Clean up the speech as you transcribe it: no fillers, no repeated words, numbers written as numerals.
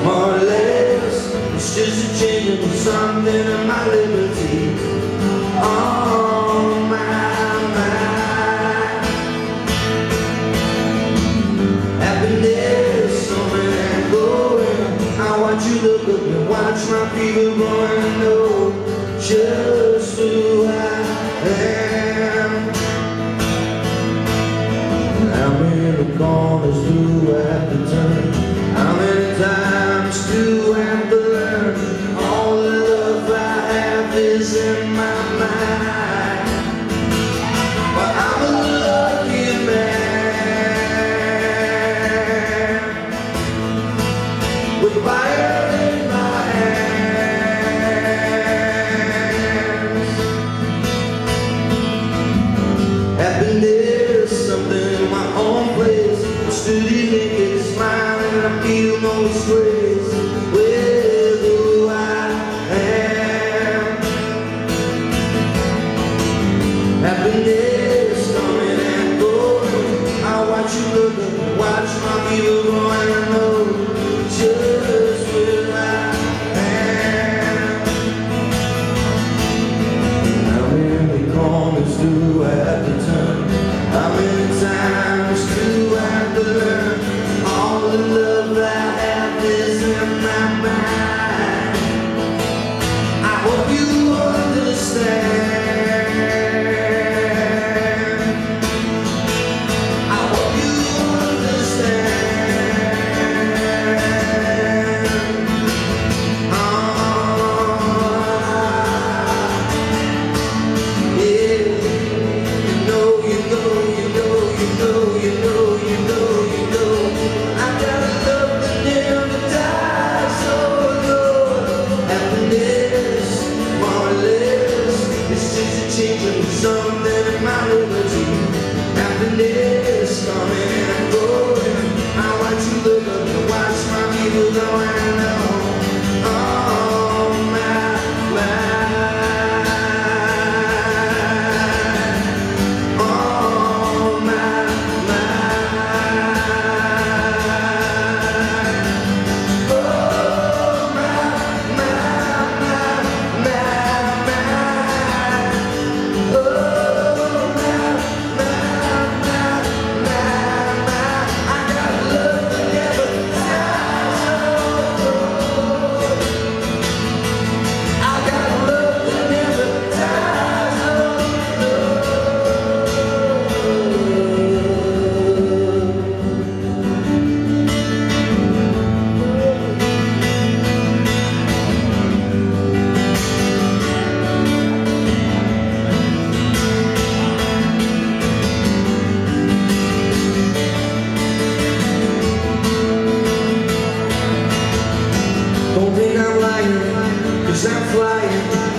more or less. It's just a change of something in my liberty. Oh my, my happiness coming and going. I watch you look up and watch my people going. I know just who I am. How many corners do I have to turn? How many times do I have to learn? All the love I have is in my mind. But I'm a lucky man with fire in my hands. Happiness, something in my own place. Steady naked, smiling, I feel no disgrace with who I am. Happiness coming and going. I watch you look up and watch my people going. I know just where I am. How many corners do I have to turn? How many times do I have to learn? All the love I have is in my mind. I hope you understand. I hope you understand. Yeah, you know, you know, you know, you know, you know, you know, you know. I got a love that never dies. Oh Lord, happiness, more or less. It's just a change of something in my liberty. Happiness coming and going. I watch you look up and watch my people going. I know, oh my, oh my, don't think I'm lying, 'cause I'm flying.